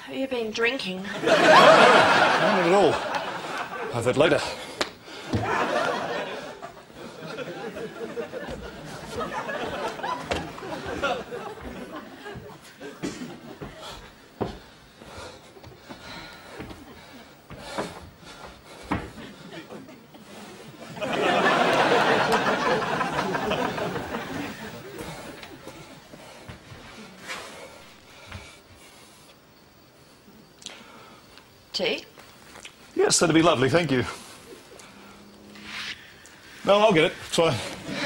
Have you been drinking? No, not at all. Have that later. Tea? Yes, that'd be lovely, thank you. No, I'll get it. It's fine.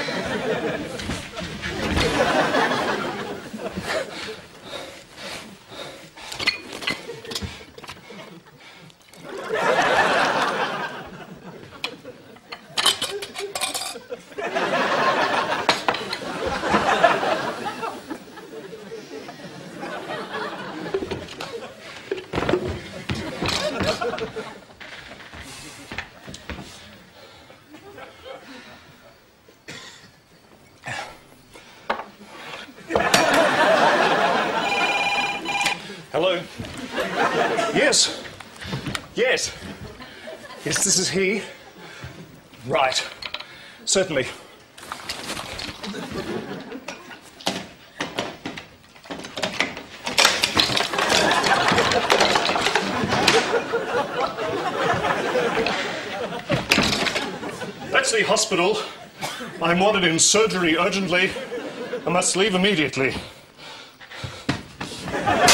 Hello? Yes. Yes. Yes, this is he. Right. Certainly. That's the hospital. I'm wanted in surgery urgently. I must leave immediately.